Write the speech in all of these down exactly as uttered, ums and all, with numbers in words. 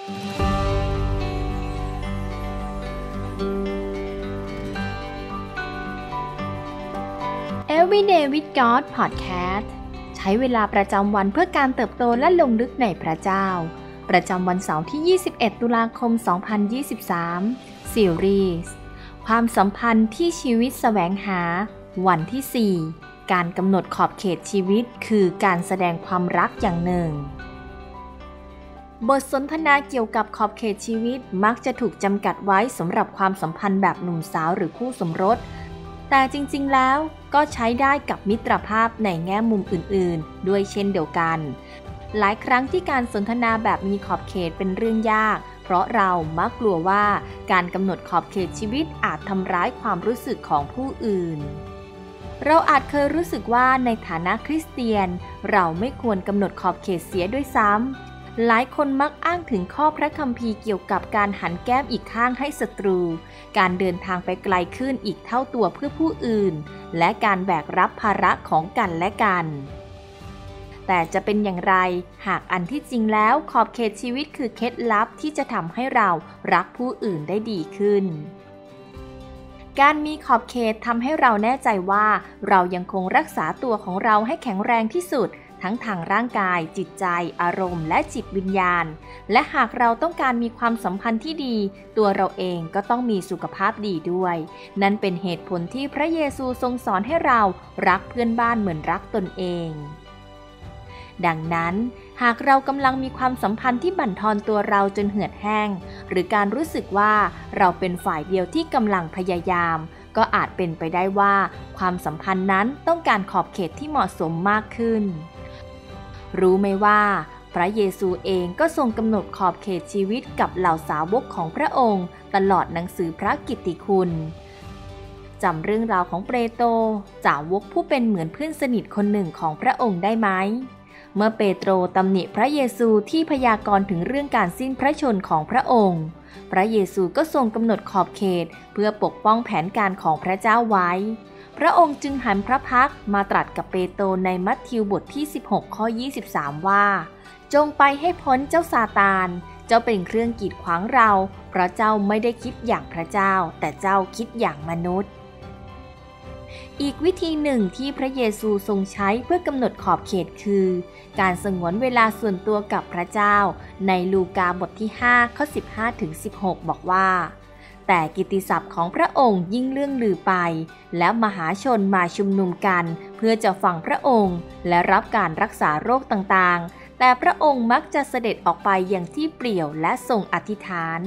Everyday with God Podcast ใช้เวลาประจำวันเพื่อการเติบโตและลงลึกในพระเจ้าประจำวันเสาร์ที่ยี่สิบเอ็ดตุลาคมสองพันยี่สิบสามซีรีส์ความสัมพันธ์ที่ชีวิตแสวงหาวันที่สี่การกำหนดขอบเขตชีวิตคือการแสดงความรักอย่างหนึ่งบทสนทนาเกี่ยวกับขอบเขตชีวิตมักจะถูกจำกัดไว้สำหรับความสัมพันธ์แบบหนุ่มสาวหรือคู่สมรสแต่จริงๆแล้วก็ใช้ได้กับมิตรภาพในแง่มุมอื่นๆด้วยเช่นเดียวกันหลายครั้งที่การสนทนาแบบมีขอบเขตเป็นเรื่องยากเพราะเรามักกลัวว่าการกำหนดขอบเขตชีวิตอาจทำร้ายความรู้สึกของผู้อื่นเราอาจเคยรู้สึกว่าในฐานะคริสเตียนเราไม่ควรกำหนดขอบเขตเสียด้วยซ้ำหลายคนมักอ้างถึงข้อพระคัมภีร์เกี่ยวกับการหันแก้มอีกข้างให้ศัตรูการเดินทางไปไกลขึ้นอีกเท่าตัวเพื่อผู้อื่นและการแบกรับภาระของกันและกันแต่จะเป็นอย่างไรหากอันที่จริงแล้วขอบเขตชีวิตคือเคล็ดลับที่จะทำให้เรารักผู้อื่นได้ดีขึ้นการมีขอบเขตทำให้เราแน่ใจว่าเรายังคงรักษาตัวของเราให้แข็งแรงที่สุดทั้งทางร่างกายจิตใจอารมณ์และจิตวิญญาณและหากเราต้องการมีความสัมพันธ์ที่ดีตัวเราเองก็ต้องมีสุขภาพดีด้วยนั่นเป็นเหตุผลที่พระเยซูทรงสอนให้เรารักเพื่อนบ้านเหมือนรักตนเองดังนั้นหากเรากำลังมีความสัมพันธ์ที่บั่นทอนตัวเราจนเหือดแห้งหรือการรู้สึกว่าเราเป็นฝ่ายเดียวที่กำลังพยายามก็อาจเป็นไปได้ว่าความสัมพันธ์นั้นต้องการขอบเขตที่เหมาะสมมากขึ้นรู้ไหมว่าพระเยซูเองก็ทรงกำหนดขอบเขตชีวิตกับเหล่าสาวกของพระองค์ตลอดหนังสือพระกิตติคุณจำเรื่องราวของเปโตรสาวกผู้เป็นเหมือนเพื่อนสนิทคนหนึ่งของพระองค์ได้ไหมเมื่อเปโตรตำหนิพระเยซูที่พยากรณ์ถึงเรื่องการสิ้นพระชนของพระองค์พระเยซูก็ทรงกำหนดขอบเขตเพื่อปกป้องแผนการของพระเจ้าไว้พระองค์จึงหันพระพักตร์มาตรัสกับเปโตรในมัทธิวบทที่สิบหกข้อยี่สิบสามว่าจงไปให้พ้นเจ้าซาตานเจ้าเป็นเครื่องกีดขวางเราเพราะเจ้าไม่ได้คิดอย่างพระเจ้าแต่เจ้าคิดอย่างมนุษย์อีกวิธีหนึ่งที่พระเยซูทรงใช้เพื่อกำหนดขอบเขตคือการสงวนเวลาส่วนตัวกับพระเจ้าในลูกาบทที่ห้าข้อสิบห้าถึงสิบหกบอกว่าแต่กิตติศัพท์ของพระองค์ยิ่งเลื่องลือไปและมหาชนมาชุมนุมกันเพื่อจะฟังพระองค์และรับการรักษาโรคต่างๆแต่พระองค์มักจะเสด็จออกไปอย่างที่เปลี่ยวและทรงอธิษฐาน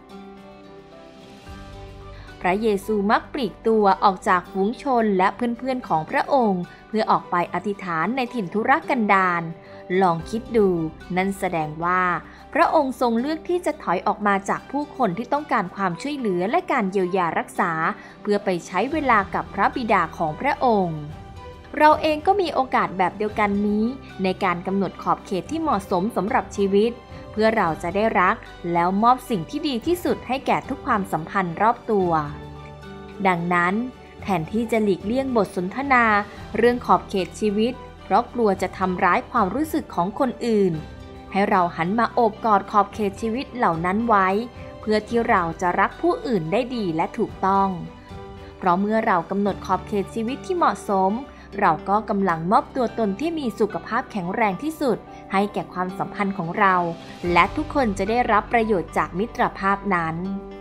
พระเยซูมักปลีกตัวออกจากฝูงชนและเพื่อนๆของพระองค์เพื่อออกไปอธิษฐานในถิ่นทุรกันดารลองคิดดูนั่นแสดงว่าพระองค์ทรงเลือกที่จะถอยออกมาจากผู้คนที่ต้องการความช่วยเหลือและการเยียวยารักษาเพื่อไปใช้เวลากับพระบิดาของพระองค์เราเองก็มีโอกาสแบบเดียวกันนี้ในการกำหนดขอบเขตที่เหมาะสมสำหรับชีวิตเพื่อเราจะได้รักแล้วมอบสิ่งที่ดีที่สุดให้แก่ทุกความสัมพันธ์รอบตัวดังนั้นแทนที่จะหลีกเลี่ยงบทสนทนาเรื่องขอบเขตชีวิตเพราะกลัวจะทำร้ายความรู้สึกของคนอื่นให้เราหันมาโอบกอดขอบเขตชีวิตเหล่านั้นไว้เพื่อที่เราจะรักผู้อื่นได้ดีและถูกต้องเพราะเมื่อเรากำหนดขอบเขตชีวิตที่เหมาะสมเราก็กำลังมอบตัวตนที่มีสุขภาพแข็งแรงที่สุดให้แก่ความสัมพันธ์ของเราและทุกคนจะได้รับประโยชน์จากมิตรภาพนั้น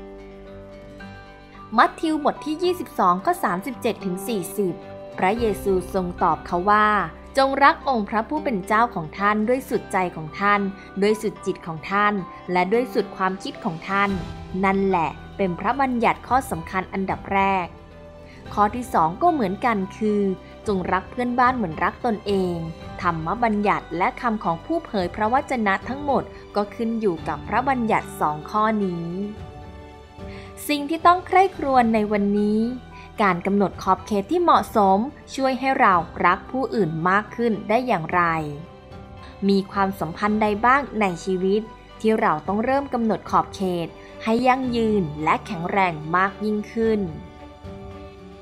มัทธิวบทที่ยี่สิบสองข้อสามสิบเจ็ดถึงสี่สิบพระเยซูทรงตอบเขาว่าจงรักองค์พระผู้เป็นเจ้าของท่านด้วยสุดใจของท่านด้วยสุดจิตของท่านและด้วยสุดความคิดของท่านนั่นแหละเป็นพระบัญญัติข้อสำคัญอันดับแรกข้อที่สองก็เหมือนกันคือจงรักเพื่อนบ้านเหมือนรักตนเองธรรมบัญญัติและคำของผู้เผยพระวจนะทั้งหมดก็ขึ้นอยู่กับพระบัญญัติสองข้อนี้สิ่งที่ต้องใคร่ครวญในวันนี้การกำหนดขอบเขตที่เหมาะสมช่วยให้เรารักผู้อื่นมากขึ้นได้อย่างไรมีความสัมพันธ์ใดบ้างในชีวิตที่เราต้องเริ่มกำหนดขอบเขตให้ยั่งยืนและแข็งแรงมากยิ่งขึ้น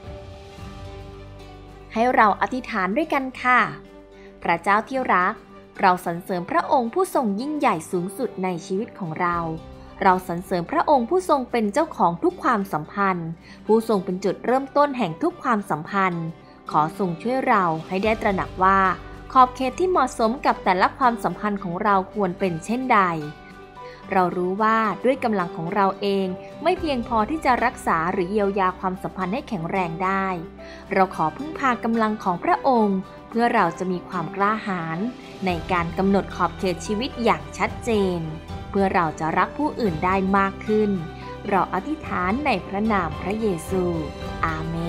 ให้เราอธิษฐานด้วยกันค่ะพระเจ้าที่รักเราสรรเสริญพระองค์ผู้ทรงยิ่งใหญ่สูงสุดในชีวิตของเราเราสรรเสริญพระองค์ผู้ทรงเป็นเจ้าของทุกความสัมพันธ์ผู้ทรงเป็นจุดเริ่มต้นแห่งทุกความสัมพันธ์ขอทรงช่วยเราให้ได้ตระหนักว่าขอบเขตที่เหมาะสมกับแต่ละความสัมพันธ์ของเราควรเป็นเช่นใดเรารู้ว่าด้วยกำลังของเราเองไม่เพียงพอที่จะรักษาหรือเยียวยาความสัมพันธ์ให้แข็งแรงได้เราขอพึ่งพากำลังของพระองค์เพื่อเราจะมีความกล้าหาญในการกำหนดขอบเขตชีวิตอย่างชัดเจนเพื่อเราจะรักผู้อื่นได้มากขึ้นเราอธิษฐานในพระนามพระเยซูอาเม